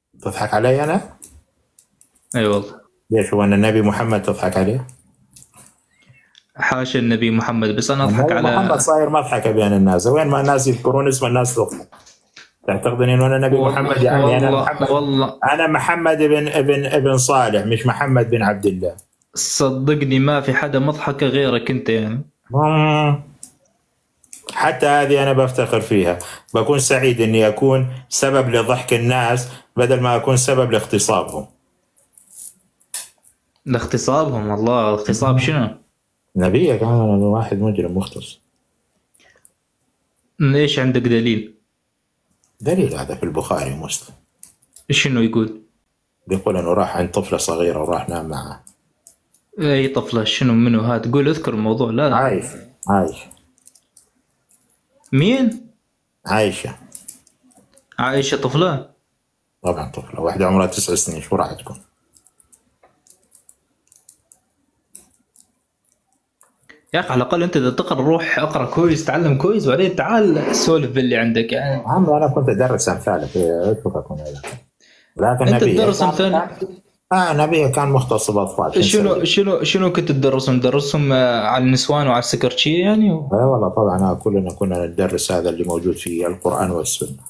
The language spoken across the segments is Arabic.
تضحك علي أنا؟ اي والله. ليش هو أن النبي محمد تضحك عليه؟ حاشا النبي محمد، بس انا اضحك النبي محمد على. صاير مضحكة بين الناس، وين ما الناس يذكرون اسم الناس تضحك. تعتقدني انه انا نبي محمد؟ والله يا عمي انا والله محمد. والله. انا محمد ابن صالح، مش محمد بن عبد الله. صدقني ما في حدا مضحكة غيرك انت يعني. مم. حتى هذه انا بفتخر فيها. بكون سعيد اني اكون سبب لضحك الناس بدل ما اكون سبب لاغتصابهم. لاغتصابهم؟ الله، اغتصاب شنو؟ نبيك انا واحد مجرم مختص. ليش عندك دليل؟ دليل هذا في البخاري ومسلم. شنو يقول؟ بيقول انه راح عند طفله صغيره وراح نام معها. اي طفلة؟ شنو منو هاد؟ قول اذكر الموضوع. لا لا. عايشه. عايشه. مين؟ عايشه. عائشة طفلة؟ طبعا طفله واحده عمرها 9 سنين، شو راح تكون؟ يا اخي على الاقل انت اذا تقرا روح اقرا كويس، تعلم كويس، وبعدين تعال سولف باللي عندك يعني. عمي انا كنت ادرس امثالك، اتركك من هذا. لكن انت نبيه تدرس كان. امثال؟ نبيه كان مختص بالاطفال، شو نسوي؟ شنو كنت تدرسهم؟ تدرسهم على النسوان وعلى السكرتشية يعني اي والله طبعا كلنا كنا ندرس هذا اللي موجود في القران والسنه.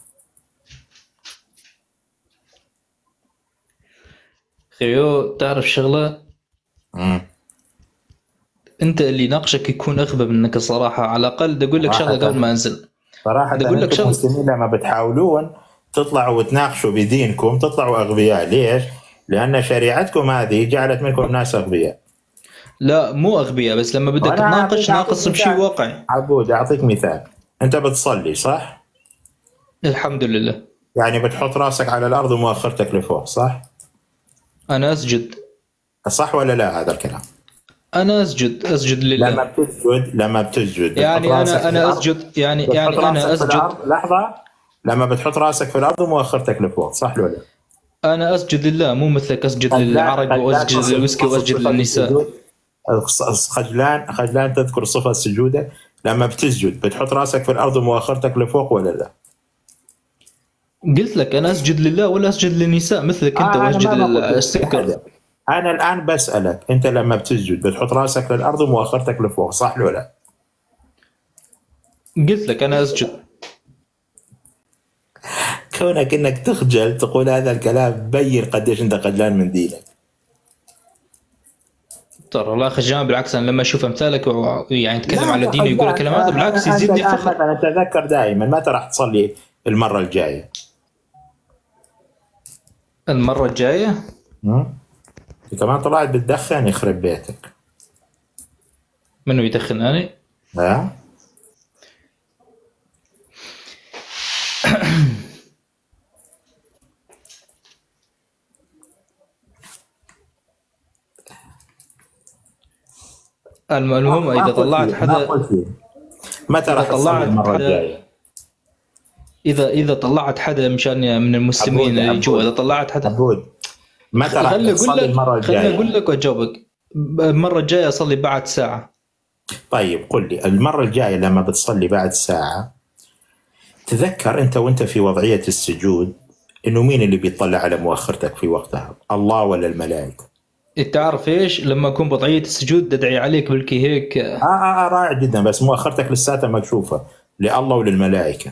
خيو تعرف شغلة؟ امم انت اللي يناقشك يكون اغبى منك الصراحة. على الاقل بدي اقول لك شغلة قبل صراحه. ما انزل. صراحه بدي اقول لك انتم شغلة. المسلمين لما بتحاولون تطلعوا وتناقشوا بدينكم تطلعوا اغبياء، ليش؟ لان شريعتكم هذه جعلت منكم ناس اغبياء. لا مو اغبياء، بس لما بدك وانا تناقش اعطيك ناقص بشيء مثال. واقعي. عبود اعطيك مثال. انت بتصلي صح؟ الحمد لله. يعني بتحط راسك على الارض ومؤخرتك لفوق صح؟ انا اسجد. صح ولا لا هذا الكلام؟ انا اسجد لما لله. بتسجد لما بتسجد بتحط يعني راسك انا في انا الارض. اسجد يعني بتحط يعني انا راسك في اسجد. الارض لحظه. لما بتحط راسك في الارض ومؤخرتك لفوق صح ولا لا؟ انا اسجد لله، مو مثلك اسجد خجلان للعرق خجلان واسجد للويسكي تصف واسجد صفه للنساء. السجود. خجلان تذكر صفه سجودك. لما بتسجد بتحط راسك في الارض ومؤخرتك لفوق ولا لا؟ قلت لك انا اسجد لله ولا اسجد للنساء مثلك انت انا واسجد ما بقول للسكر. لحدا. انا الان بسالك انت لما بتسجد بتحط راسك للارض ومؤخرتك لفوق صح ولا لا؟ قلت لك انا اسجد. كونك انك تخجل تقول هذا الكلام بين قديش انت خجلان من دينك. ترى لا خجلان، بالعكس انا لما اشوف امثالك يعني لا يتكلم على انت دينه ويقول خجلان. الكلام هذا بالعكس انت يزيدني الان فخر. مثلا تذكر دائما متى راح تصلي المره الجايه؟ المره الجايه. انت كمان طلعت بتدخن يخرب بيتك. منو يدخنني؟ ها؟ المهم ما اذا قلت طلعت لي ما حدا. قلت لي متى اذا راح تصلي طلعت المره حدا. الجايه؟ اذا طلعت حدا مشان من المسلمين عبود اللي جوا، اذا عبود طلعت حدا. عبود متى راح خلني اقول تصلي لك المره خلني اقول الجايه؟ لك واجاوبك. المره الجايه اصلي بعد ساعه. طيب قل لي المره الجايه لما بتصلي بعد ساعه تذكر انت وانت في وضعيه السجود انه مين اللي بيطلع على مؤخرتك في وقتها؟ الله ولا الملائكه؟ انت عارف ايش؟ لما اكون بضعيه السجود ادعي عليك بالكي هيك. رائع جدا، بس مؤخرتك لساتها مكشوفه لله وللملائكه.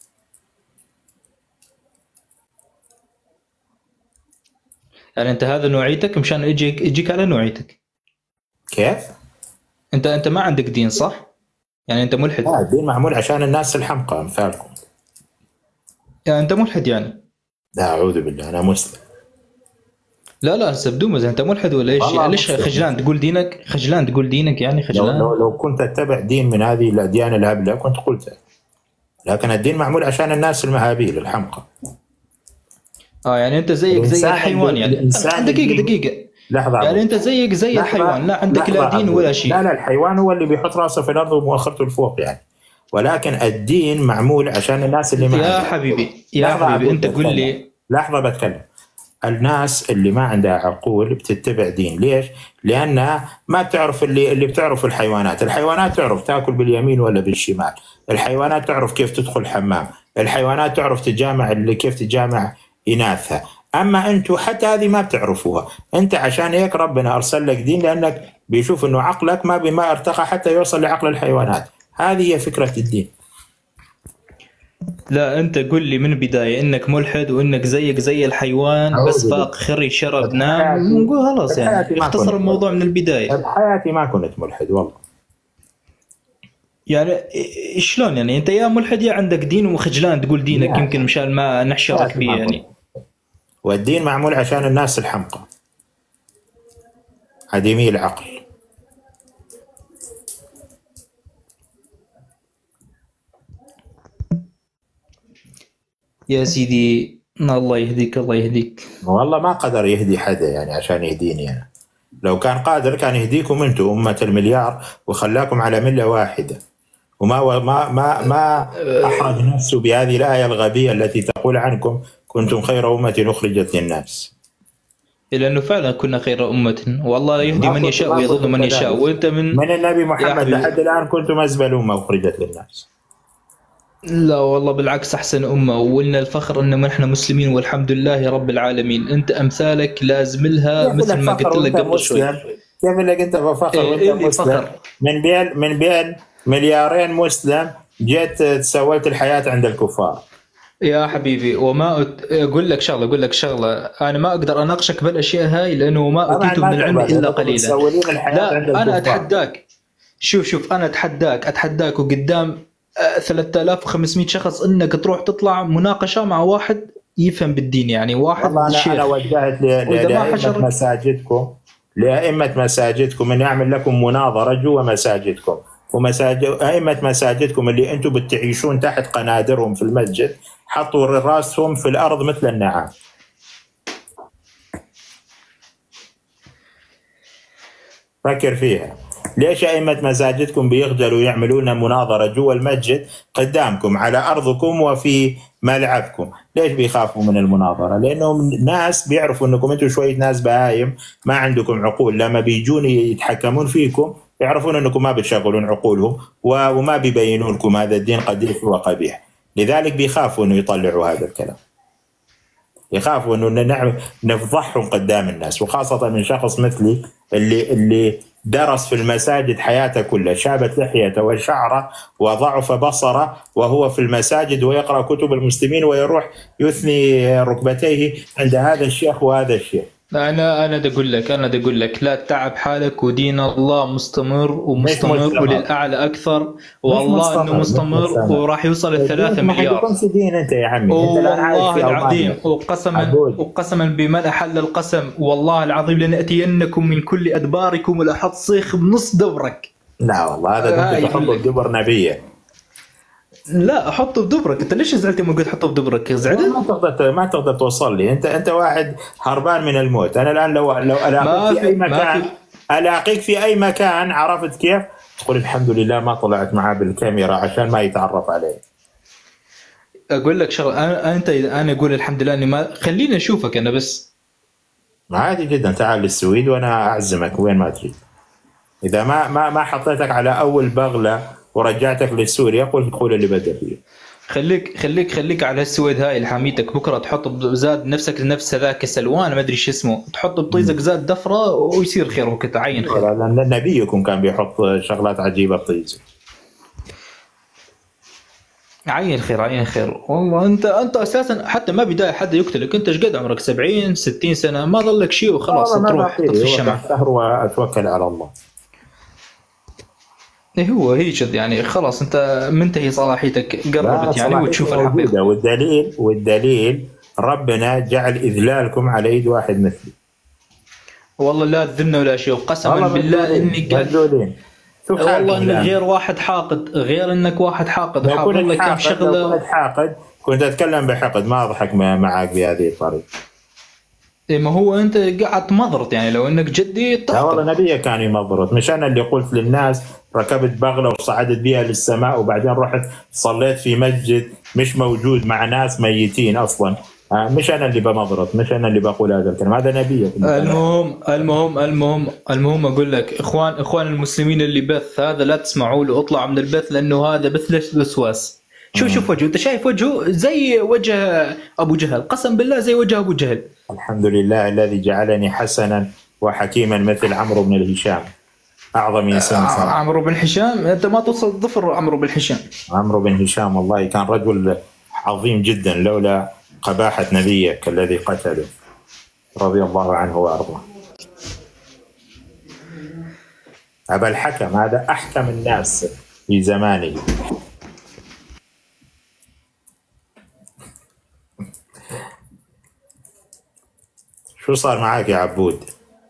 يعني انت هذا نوعيتك مشان يجيك على نوعيتك. كيف؟ انت ما عندك دين صح؟ يعني انت ملحد. لا الدين معمول عشان الناس الحمقى امثالكم. يعني انت ملحد يعني. لا اعوذ بالله انا مسلم. لا لا هسه بدون مزح، انت ملحد ولا ايش؟ والله ليش مسلم. خجلان تقول دينك؟ خجلان تقول دينك يعني لو خجلان؟ لو لو كنت اتبع دين من هذه الاديان الهبله كنت قلتها. لكن الدين معمول عشان الناس المهابيل الحمقى. يعني انت زيك زي الحيوان يعني. دقيقة. لحظه يعني عبود. انت زيك زي لحظه الحيوان، لا عندك لحظه لا دين عبود. ولا لا شيء. لا الحيوان هو اللي بيحط راسه في الارض ومؤخرته لفوق يعني. ولكن الدين معمول عشان الناس اللي ما يا عندها. حبيبي يا لحظه حبيبي عبود انت قل بتكلم. لي. لحظه بتكلم. الناس اللي ما عندها عقول بتتبع دين، ليش؟ لانها ما بتعرف اللي بتعرف الحيوانات تعرف تاكل باليمين ولا بالشمال، الحيوانات تعرف كيف تدخل الحمام، الحيوانات تعرف تجامع اللي كيف تجامع اناثها، اما انتم حتى هذه ما بتعرفوها. انت عشان هيك ربنا ارسل لك دين، لانك بيشوف انه عقلك ما ارتقى حتى يوصل لعقل الحيوانات. هذه هي فكرة الدين. لا انت قل لي من البدايه انك ملحد وانك زيك زي الحيوان، بس فاق خري شرب نام ونقول خلاص يعني اختصر الموضوع من البدايه. بحياتي ما كنت ملحد والله. يعني شلون يعني انت يا ملحد يا عندك دين وخجلان تقول دينك يمكن مشان ما نحشرك به يعني. والدين معمول عشان الناس الحمقى عديمي العقل. يا سيدي الله يهديك الله يهديك. والله ما قدر يهدي حدا يعني عشان يهديني أنا. لو كان قادر كان يهديكم انتم أمة المليار وخلاكم على ملة واحدة، وما ما أحرج نفسه بهذه الآية الغبية التي تقول عنكم كنتم خير أمة أخرجت للناس. لأنه فعلا كنا خير أمة، والله لا يهدي من يشاء ويضل من يشاء. وأنت من النبي محمد لحد الآن كنتم أزبل أمة أخرجت للناس. لا والله بالعكس أحسن أمة، ولنا الفخر أن نحن مسلمين والحمد لله رب العالمين. أنت أمثالك لازم لها مثل ما قلت لك قبل شوي. كيف لك أنت بفخر وأنت مسلم؟ من بين مليارين مسلم جيت تسولت الحياة عند الكفار. يا حبيبي وما أقول لك شغلة أنا ما أقدر أناقشك بالأشياء هاي لأنه ما أوتيت من العلم إلا قليلا. لا أنا أتحداك، شوف أنا أتحداك وقدام 3500 شخص انك تروح تطلع مناقشه مع واحد يفهم بالدين، يعني واحد والله انا وجهت لأئمة مساجدكم ان يعمل لكم مناظره جوا مساجدكم، أئمة مساجدكم اللي انتم بتعيشون تحت قنادرهم في المسجد حطوا راسهم في الارض مثل النعام. فكر فيها، ليش أئمة مساجدكم بيخجلوا يعملون مناظرة جوا المسجد قدامكم على أرضكم وفي ملعبكم؟ ليش بيخافوا من المناظرة؟ لأنهم ناس بيعرفوا أنكم أنتم شوية ناس بهايم ما عندكم عقول، لما بيجون يتحكمون فيكم يعرفون أنكم ما بتشغلون عقولهم وما بيبينون لكم هذا الدين قديس وقبيح، لذلك بيخافوا أنه يطلعوا هذا الكلام، يخافوا أنه نفضحهم قدام الناس، وخاصة من شخص مثلي اللي درس في المساجد حياته كلها، شابت لحيته وشعره وضعف بصره وهو في المساجد ويقرأ كتب المسلمين ويروح يثني ركبتيه عند هذا الشيخ وهذا الشيخ. أنا أقول لك لا تتعب حالك، ودين الله مستمر ومستمر وللأعلى أكثر، والله إنه مستمر وراح يوصل ال3 مليار. دين أنت يا عمي، والله العظيم وقسما بمن أحل القسم والله العظيم لنأتينكم من كل أدباركم ولأحط صيخ بنص دبرك. لا والله هذا تحطه بدبر نبيه. لا احطه بدبرك. انت ليش زعلت لما قلت حطه بدبرك؟ زعلت؟ ما تقدر توصل لي. انت واحد هربان من الموت. انا الان لو الاقيك في اي مكان، الاقيك في اي مكان، عرفت كيف؟ تقول الحمد لله ما طلعت معاه بالكاميرا عشان ما يتعرف عليه. اقول لك شغله، انا اقول الحمد لله اني ما خليني اشوفك انا بس. عادي جدا، تعال للسويد وانا اعزمك وين ما تريد. اذا ما حطيتك على اول بغله ورجعتك لسوريا قول اللي بدك فيه. خليك على السويد هاي الحاميتك. بكره تحط زاد نفسك لنفس هذاك سلوان ما ادري شو اسمه، تحط بطيزك زاد دفره ويصير خير وكتعين خير. لان نبيكم كان بيحط شغلات عجيبه بطيزه. عين خير والله. انت اساسا حتى ما بدايه حد يقتلك. انت ايش قد عمرك؟ 70 60 سنه، ما ظلك شيء وخلاص تروح تطفي الشمعة واتوكل على الله. هي جد يعني خلاص انت منتهي صلاحيتك، قربت يعني وتشوف الحقيقه. والدليل ربنا جعل اذلالكم على يد واحد مثلي. والله لا تذلنا ولا شيء، وقسما بالله اني مذلولين. والله انك غير واحد حاقد، غير انك واحد حاقد وحاضر لك كم شغله. لو كنت حاقد كنت اتكلم بحقد، ما اضحك معك بهذه الطريقه. ما هو انت قاعد تمضرط يعني. لو انك جدي لا والله نبيك كان يمضرط، مش انا اللي قلت للناس ركبت بغله وصعدت بها للسماء وبعدين رحت صليت في مسجد مش موجود مع ناس ميتين اصلا. مش انا اللي بمضرط، مش انا اللي بقول هذا الكلام، هذا نبيك. المهم اقول لك اخوان المسلمين اللي بث هذا لا تسمعوا له، اطلعوا من البث لانه هذا بث وسواس. شوف وجهه، انت شايف وجهه زي وجه ابو جهل، قسم بالله زي وجه ابو جهل. الحمد لله الذي جعلني حسنا وحكيما مثل عمرو بن الهشام، أعظم إنسان صراحة. عمرو بن هشام، أنت ما توصل ظفر عمرو بن هشام. عمرو بن هشام والله كان رجل عظيم جدا لولا قباحة نبيك الذي قتله رضي الله عنه وأرضاه. أبا الحكم هذا أحكم الناس في زمانه. شو صار معاك يا عبود؟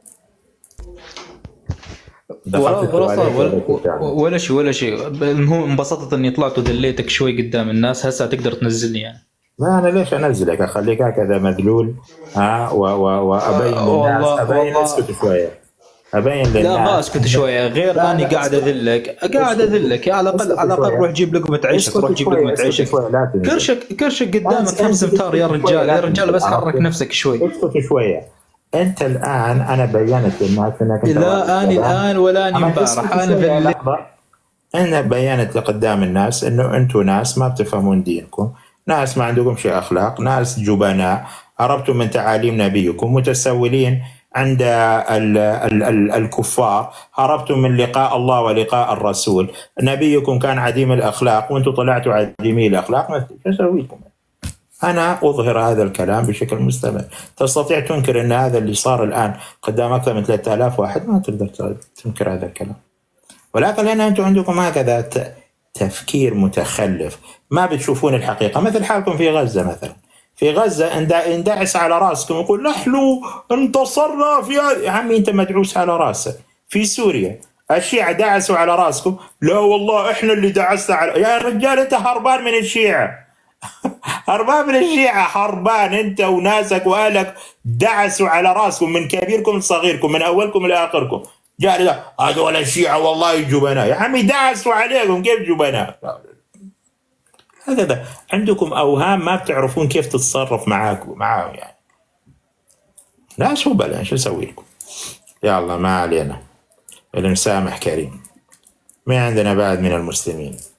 ولا شيء ولا شيء. المهم انبسطت اني طلعت ودليتك شوي قدام الناس. هسه تقدر تنزلني يعني. ما انا ليش انزلك؟ اخليك هكذا مذلول وابين للناس. ابين اسكت شويه. ابين للناس. لا ما اسكت شويه، غير اني قاعد اذلك على الاقل روح جيب لقمه عيشك. روح جيب لقمه عيشك. كرشك قدامك 5 امتار يا رجال. يا رجال بس حرك نفسك شوي. اسكت شويه. انت الان انا بينت للناس انك لا اني الان ولا اني امبارح. انا بينت لقدام الناس انه انتم ناس ما بتفهمون دينكم، ناس ما عندكم شيء اخلاق، ناس جبناء، هربتم من تعاليم نبيكم، متسولين عند الكفار، هربتم من لقاء الله ولقاء الرسول، نبيكم كان عديم الاخلاق وانتم طلعتوا عديمي الاخلاق. ما اسويكم. أنا أظهر هذا الكلام بشكل مستمر. تستطيع تنكر أن هذا اللي صار الآن قدام أكثر من 3000 واحد؟ ما تقدر تنكر هذا الكلام. ولكن لأن أنتم عندكم هكذا تفكير متخلف، ما بتشوفون الحقيقة. مثل حالكم في غزة مثلا. في غزة اندعس على راسكم يقول نحن انتصرنا في هذا. يا عمي أنت مدعوس على راسك. في سوريا الشيعة دعسوا على راسكم. لا والله إحنا اللي دعسنا على. يا رجال أنت هربان من الشيعة. هربان من الشيعة، هربان انت وناسك واهلك. دعسوا على راسكم من كبيركم لصغيركم، من اولكم لاخركم. جاء هذول الشيعة والله جبناء. يا عمي دعسوا عليكم، كيف جبناء؟ هذا عندكم اوهام، ما بتعرفون كيف تتصرف معاهم يعني. لا شو بلا شو اسوي لكم؟ يلا ما علينا، المسامح كريم. ما عندنا بعد من المسلمين.